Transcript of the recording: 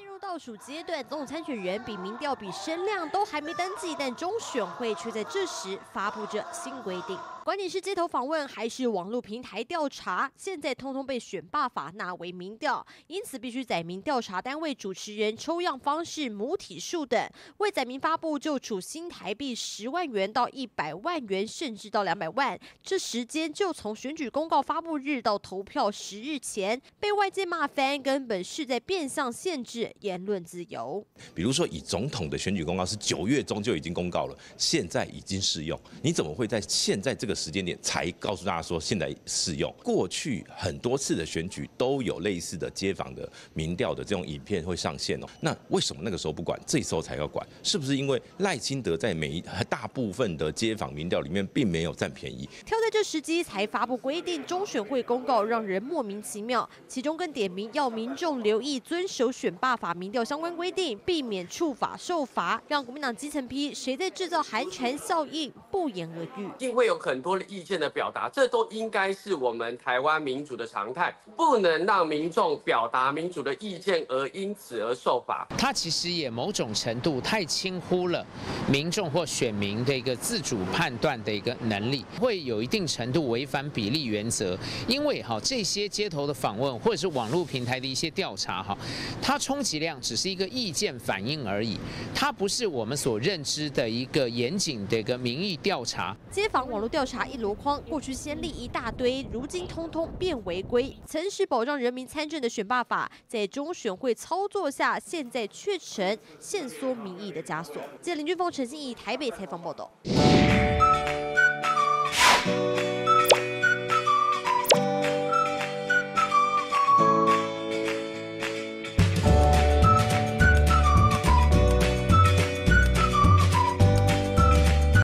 入倒数阶段，总统参选人比民调比声量都还没登记，但中选会却在这时发布着新规定。管你是街头访问还是网络平台调查，现在通通被选罢法纳为民调，因此必须载明调查单位、主持人、抽样方式、母体数等。未载明发布就处新台币10万元到100万元，甚至到200万。这时间就从选举公告发布日到投票10日前，被外界骂翻，根本是在变相限制言论自由。 比如说，以总统的选举公告是9月中就已经公告了，现在已经适用，你怎么会在现在这个时间点才告诉大家说现在适用？过去很多次的选举都有类似的街访的民调的这种影片会上线哦。那为什么那个时候不管，这时候才要管？是不是因为赖清德在大部分的街访民调里面并没有占便宜？ 挑在这时机才发布规定，中选会公告让人莫名其妙，其中更点名要民众留意遵守选罢法民调相关规定，避免触法受罚，让国民党基层批谁在制造寒蝉效应，不言而喻。 一定会有很多的意见的表达，这都应该是我们台湾民主的常态，不能让民众表达民主的意见而因此而受罚。 他其实也某种程度太轻忽了民众或选民的一个自主判断的一个能力，会有一定程度违反比例原则。因为这些街头的访问或者是网络平台的一些调查它充其量只是一个意见反映而已，它不是我们所认知的一个严谨的一个民意调查。 街访网络调查一箩筐，过去先例一大堆，如今通通变违规。曾是保障人民参政的选罢法，在中选会操作下，现在却成限缩民意的枷锁。记者林俊峰、陈信怡台北采访报道。